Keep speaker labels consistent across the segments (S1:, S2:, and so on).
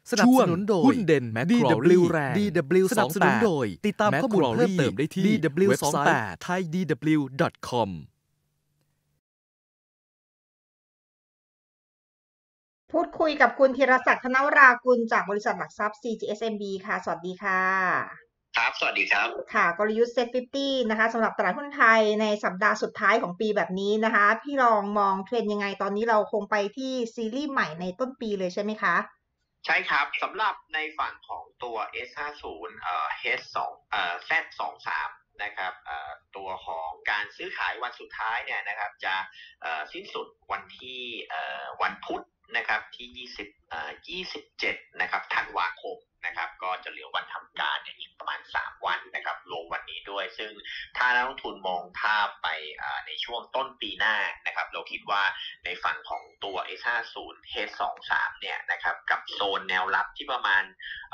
S1: สนับสนุนโดยหุ้นเด่นแมคโครรีแรง DW สนับสนุนโดยติดตามข้อมูลเพิ่มเติมได้ที่ DW เว็บไซต์ thaidw.com
S2: พูดคุยกับคุณธีรศักดิ์ ธนวรากุลจากบริษัทหลักทรัพย์ CGSMB ค่ะสวัสดีค่ะ
S3: ครับสวัสดีครับ
S2: ค่ะกลยุทธ์ Set 50นะคะสำหรับตลาดหุ้นไทยในสัปดาห์สุดท้ายของปีแบบนี้นะคะพี่ลองมองเทรนด์ยังไงตอนนี้เราคงไปที่ซีรีส์ใหม่ในต้นปีเลยใช่ไหมคะ
S3: ใช่ครับสำหรับในฝั่งของตัว S50 H2 Z23 นะครับตัวของการซื้อขายวันสุดท้ายเนี่ยนะครับจะสิ้นสุดวันที่วันพุธนะครับที่27นะครับธันวาคมนะครับก็จะเหลือวันทำการอีกประมาณ3วันนะครับรวมวันนี้ด้วยซึ่งถ้านักลงทุนมองภาพไปในช่วงต้นปีหน้านะครับเราคิดว่าในฝั่งของตัว S50 H23 เนี่ยนะครับกับโซนแนวรับที่ประมาณ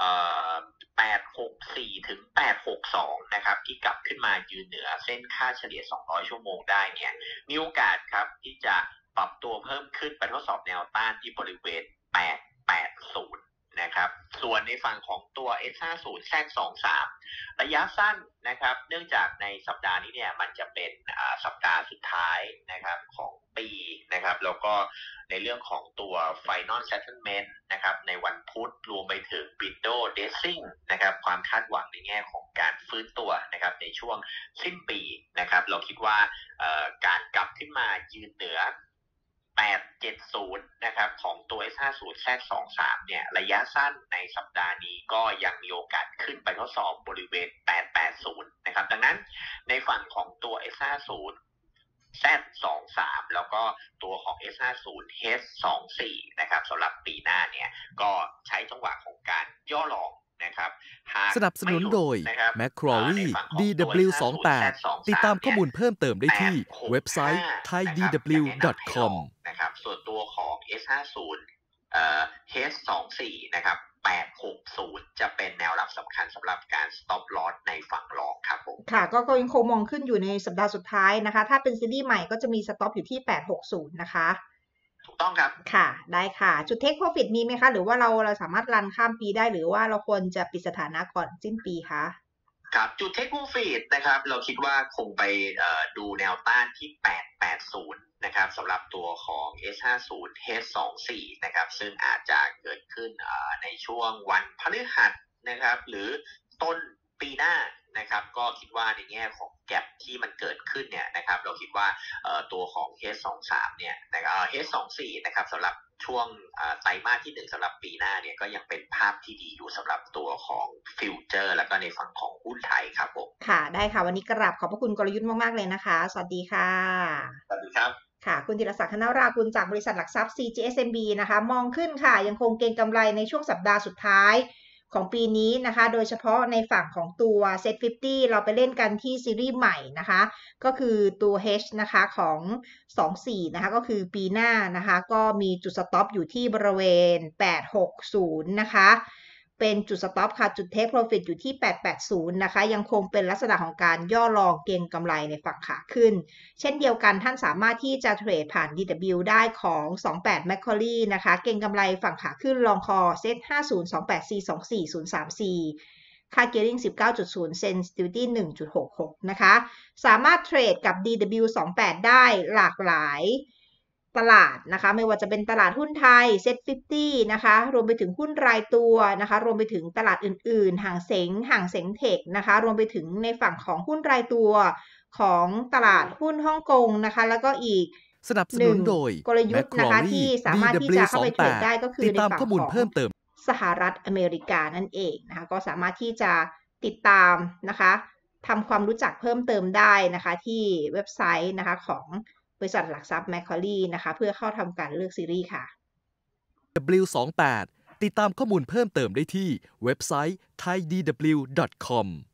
S3: 864ถึง862นะครับที่กลับขึ้นมายืนเหนือเส้นค่าเฉลี่ย200ชั่วโมงได้เนี่ยมีโอกาสครับที่จะปรับตัวเพิ่มขึ้นไปทดสอบแนวต้านที่บริเวณ880นะครับส่วนในฝั่งของตัว S50 Z23 ระยะสั้นนะครับเนื่องจากในสัปดาห์นี้เนี่ยมันจะเป็นสัปดาห์สุดท้ายนะครับของปีนะครับแล้วก็ในเรื่องของตัว Final Settlement นะครับในวันพุธรวมไปถึง Window Dressing นะครับความคาดหวังในแง่ของการฟื้นตัวนะครับในช่วงสิ้นปีนะครับเราคิดว่าการกลับขึ้นมายืนเหนือ870นะครับของตัว S50 Z23 เนี่ยระยะสั้นในสัปดาห์นี้ก็ยังมีโอกาสขึ้นไปทดสอบบริเวณ880นะครับดังนั้นในฝั่งของตัว S50 Z23 แล้วก็ตัวของ S50 H24 นะครับสำหรับปีหน้าเนี่ยก็ใช้จังหวะของการย่อลงนะครับ
S1: สนับสนุนโดย Macquarie DW28 ติดตามข้อมูลเพิ่มเติมได้ที่เว็บไซต์ thaidw.com
S3: นะครับส่วนตัวของ S50 H24 นะครับ860จะเป็นแนวรับสำคัญสำหรับการ stop loss ในฝั่งรองครับผม
S2: ค่ะก็ยังคงมองขึ้นอยู่ในสัปดาห์สุดท้ายนะคะถ้าเป็นซีรีส์ใหม่ก็จะมี stop อยู่ที่860นะคะ
S3: ถูกต้องครับ
S2: ค่ะได้ค่ะจุด take profit มีไหมคะหรือว่าเราสามารถรันข้ามปีได้หรือว่าเราควรจะปิดสถานะก่อนสิ้นปีคะ
S3: ครับจุด take profit นะครับเราคิดว่าคงไปดูแนวต้านที่880นะครับสำหรับตัวของ S50 H24 นะครับซึ่งอาจจะเกิดขึ้นในช่วงวันพฤหัสนะครับหรือต้นปีหน้านะครับก็คิดว่าในแง่ของแก็ปที่มันเกิดขึ้นเนี่ยนะครับเราคิดว่าตัวของ H23 เนี่ยนะครับ H24 นะครับสำหรับช่วงไตรมาสที่1สำหรับปีหน้าเนี่ยก็ยังเป็นภาพที่ดีอยู่สำหรับตัวของฟิวเจอร์แล้วก็ในฝั่งของหุ้นไทยครับผม
S2: ค่ะได้ค่ะวันนี้กราบขอบพระคุณกลยุทธ์มากๆเลยนะคะสวัสดีค่ะ
S3: สวัสดีครับ
S2: ค่ะคุณธีรศักดิ์ ธนวรากุลจากบริษัทหลักทรัพย์ CGSMB นะคะมองขึ้นค่ะยังคงเก็งกำไรในช่วงสัปดาห์สุดท้ายของปีนี้นะคะโดยเฉพาะในฝั่งของตัว Set 50เราไปเล่นกันที่ซีรีส์ใหม่นะคะก็คือตัว H นะคะของ24นะคะก็คือปีหน้านะคะก็มีจุดสต็อปอยู่ที่บริเวณ860นะคะเป็นจุดสต็อปค่ะจุด Take Profit อยู่ที่880นะคะยังคงเป็นลักษณะของการย่อลองเก็งกำไรในฝั่งขาขึ้นเช่นเดียวกันท่านสามารถที่จะเทรดผ่าน DW ได้ของ28 Macquarie นะคะเก็งกำไรฝั่งขาขึ้นลองคอเซต5028424034ค่า Gearing 19.0 Sensitivity 1.66 นะคะสามารถเทรดกับ DW28 ได้หลากหลายตลาดนะคะไม่ว่าจะเป็นตลาดหุ้นไทย Set 50นะคะรวมไปถึงหุ้นรายตัวนะคะรวมไปถึงตลาดอื่นๆห่างเส็งเทคนะคะรวมไปถึงในฝั่งของหุ้นรายตัวของตลาดหุ้นฮ่องกงนะคะแล้วก็อีก
S1: สนับสนุนโดย
S2: กลยุทธ์นะคะที่สามารถที่จะเข้าไปเทรดได้ก็คือในฝั่งของสหรัฐอเมริกานั่นเองนะคะก็สามารถที่จะติดตามนะคะทำความรู้จักเพิ่มเติมได้นะคะที่เว็บไซต์นะคะของบริษัทหลักทรัพย์ Macquarie นะคะเพื่อเข้าทำการเลือกซีรีส์ค่ะ
S1: W28 ติดตามข้อมูลเพิ่มเติมได้ที่เว็บไซต์ thaidw.com